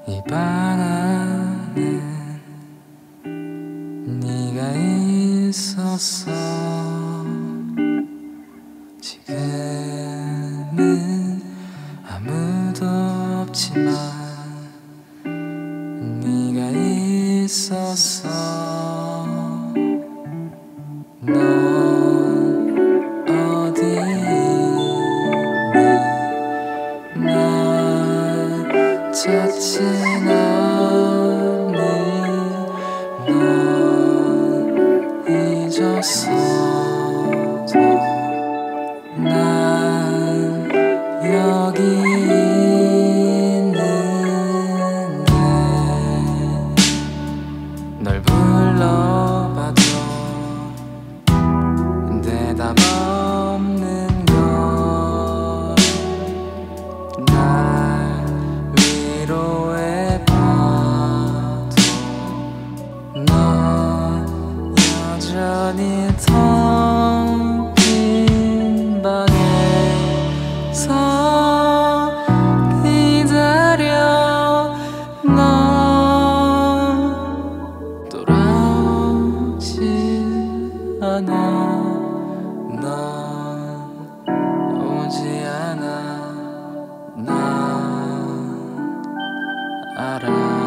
이 방 안에 네가 있었어. 지금은 아무도 없지만 네가 있었어. 넌 어디 있니? 날 찾진 않니? 넌 잊었어도 난 여기 있는데 널 불러봐도 대답 없는 걸 날 위로해봐도 넌 여전히 텅 빈 방에서 기다려. 넌 돌아오지 않아. 넌 오지 않아. 난 알아.